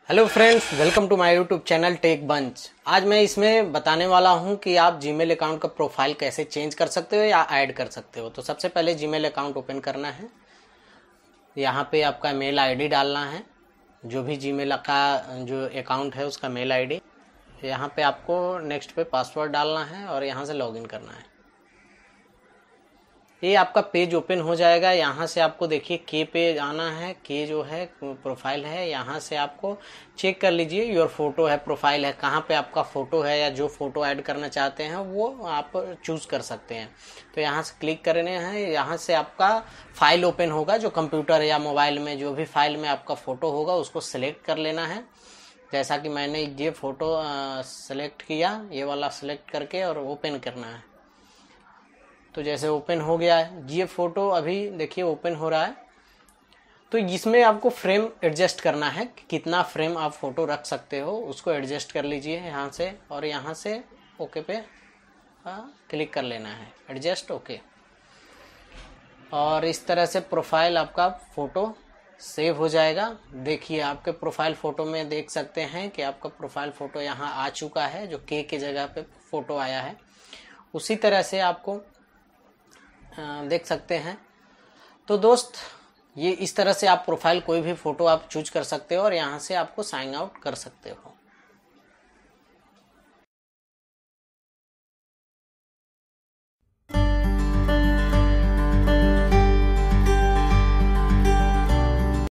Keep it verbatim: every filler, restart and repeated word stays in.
Hello friends, welcome to my YouTube channel Tech Bunch. आज मैं इसमें बताने वाला हूं कि आप जीमेल अकाउंट का प्रोफाइल कैसे चेंज कर सकते हो या ऐड कर सकते हो। तो सबसे पहले जीमेल अकाउंट ओपन करना है। यहाँ पे आपका मेल आईडी डालना है, जो भी जीमेल का जो अकाउंट है उसका मेल आईडी। यहाँ पे आपको नेक्स्ट पे पासवर्ड डालना है और यहाँ से लॉगिन करना है। ये आपका पेज ओपन हो जाएगा। यहाँ से आपको देखिए के पे आना है। के जो है प्रोफाइल है, यहाँ से आपको चेक कर लीजिए योर फोटो है, प्रोफाइल है, कहाँ पे आपका फोटो है या जो फोटो ऐड करना चाहते हैं वो आप चूज कर सकते हैं। तो यहाँ से क्लिक करने हैं। यहाँ से आपका फाइल ओपन होगा, जो कंप्यूटर या मोबाइल में जो भी फाइल में आपका फोटो होगा उसको सिलेक्ट कर लेना है। जैसा कि मैंने ये फोटो सेलेक्ट किया, ये वाला सेलेक्ट करके और ओपन करना है। तो जैसे ओपन हो गया है, ये फोटो अभी देखिए ओपन हो रहा है। तो इसमें आपको फ्रेम एडजस्ट करना है कि कितना फ्रेम आप फोटो रख सकते हो, उसको एडजस्ट कर लीजिए यहाँ से और यहाँ से ओके पे क्लिक कर लेना है, एडजस्ट ओके। और इस तरह से प्रोफाइल आपका फोटो सेव हो जाएगा। देखिए आपके प्रोफाइल फोटो में देख सकते हैं कि आपका प्रोफाइल फोटो यहाँ आ चुका है, जो के की जगह पे फोटो आया है। उसी तरह से आपको देख सकते हैं। तो दोस्त, ये इस तरह से आप प्रोफाइल कोई भी फोटो आप चूज कर सकते हो और यहाँ से आपको साइन आउट कर सकते हो।